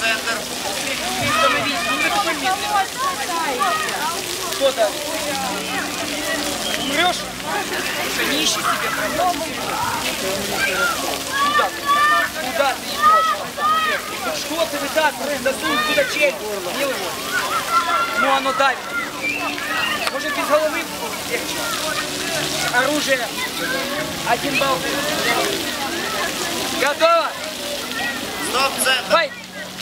центр. Кто-то умрешь, не ищи себе проблем. Куда ты? Куда ты идешь? Что ты вытаскиваешь? Засунь туда челюсть. Милый мой. Ну оно давит. Может без головы легче. Оружие. 1 балл. Готово? Стоп, центр. Давай.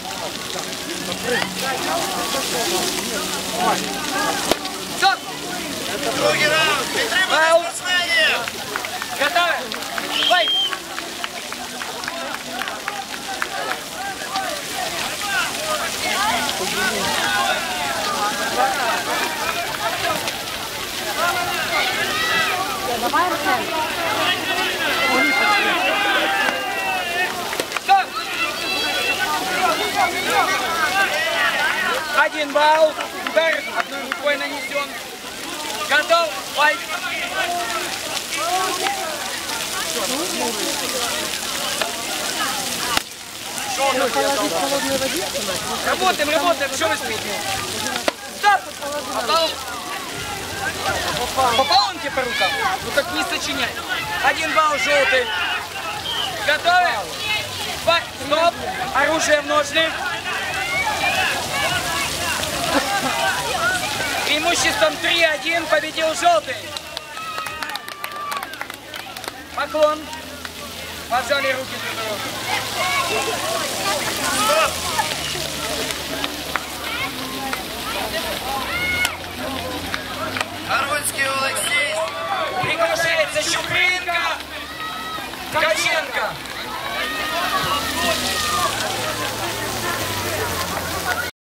Стоп. Другий раунд. Підтримуйте спортсменів. Готовы? Давай. Давай, Арсен. Стоп! 1 балл. Удар одной рукой нанесен. Готов? Файт! Работаем, работаем. Что вы спите? Стоп! Попал? Попал он тебе по рукам? Ну так не сочиняй. 1 балл желтый. Готовы? Стоп! Оружие в ножны. Преимуществом 3-1 победил желтый. Поклон. Пожали руки друг другу. Стоп.